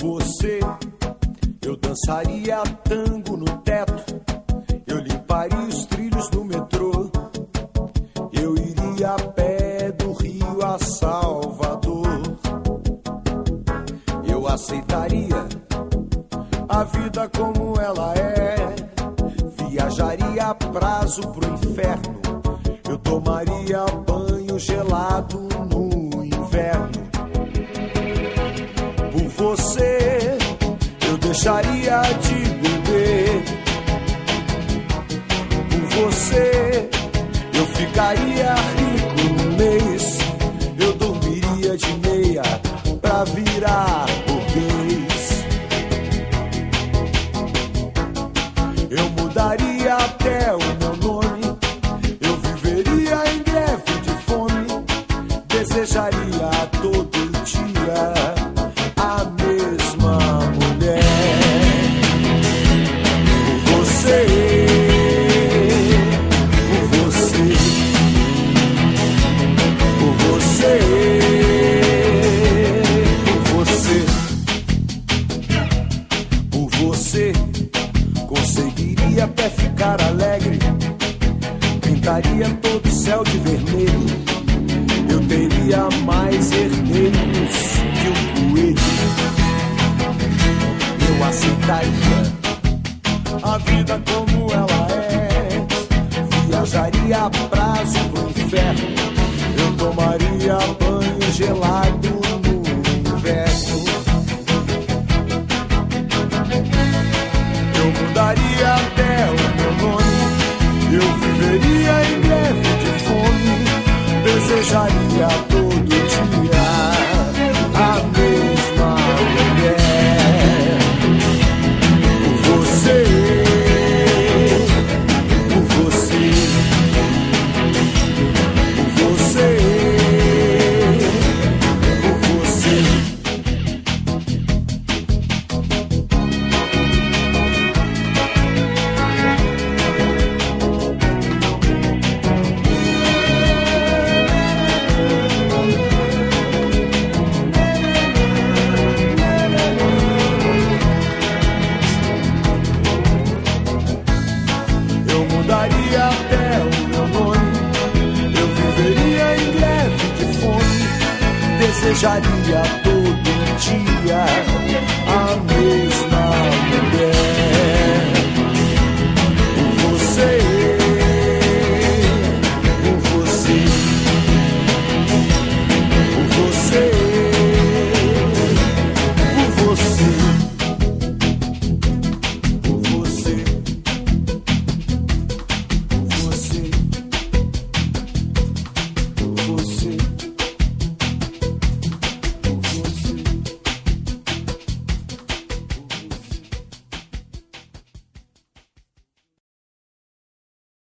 você, eu dançaria tango no teto, eu limparia os trilhos do metrô, eu iria a pé do Rio a Salvador, eu aceitaria a vida como ela é, viajaria a prazo pro inferno, eu tomaria banho gelado no inverno. Por você, eu deixaria de beber. Por você, eu ficaria rico no mês. Eu dormiria de meia pra virar burguês. Eu mudaria até o meu nome. Eu viveria em greve de fome. Desejaria todo dia a mesma mulher. Por você, por você, por você, por você, por você, conseguiria até ficar alegre, pintaria todo o céu de vermelho. Eu teria mais herdeiros que um coelho. Eu aceitaria a vida como ela é, viajaria a prazo pro inferno, eu tomaria banho gelado no inverno. Eu mudaria até o meu nome, eu viveria em greve de fome, desejaria todo dia a mesma mulher. Por você, por você, por você, por você. Mudaria até o meu nome, eu viveria em greve de fome, desejaria todo dia